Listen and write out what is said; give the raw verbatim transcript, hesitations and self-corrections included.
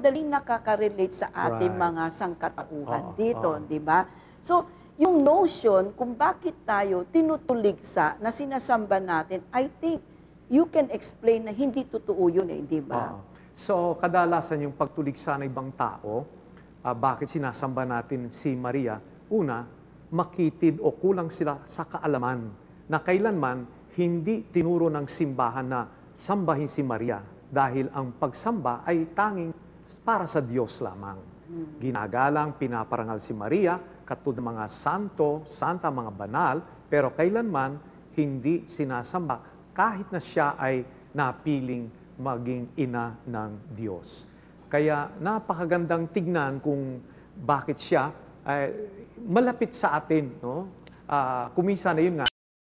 madaling nakaka-relate sa ating Right. mga sangkatauhan Oo, dito, oo. di ba? So, yung notion kung bakit tayo tinutuligsa na sinasamba natin, I think you can explain na hindi totoo yun eh, di ba? Oo. So, kadalasan yung pagtuligsa ng ibang tao, ah, bakit sinasamba natin si Maria? Una, makitid o kulang sila sa kaalaman na kailanman hindi tinuro ng simbahan na sambahin si Maria dahil ang pagsamba ay tanging para sa Diyos lamang. Ginagalang, pinaparangal si Maria katulad ng mga santo, santa, mga banal, pero kailanman hindi sinasamba kahit na siya ay napiling maging ina ng Diyos. Kaya napakagandang tignan kung bakit siya ay malapit sa atin, no? Uh, kumisa na yun nga,